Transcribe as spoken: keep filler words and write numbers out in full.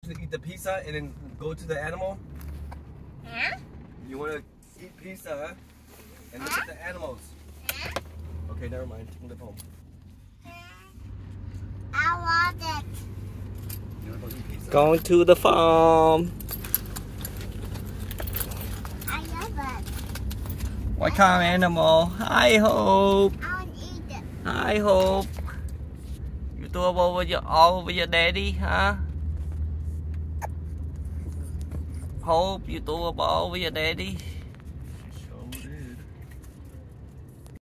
to eat the pizza and then go to the animal? Huh? You want to eat pizza and look at the animals? Huh? Okay, never mind. Move home. I want it. You want to go eat pizza? Going to the farm. I love it. What kind of animal? Hi, Hope. I want to eat it. Hi, Hope. You talk over your all with your daddy, huh? Hope, you talk about with your daddy.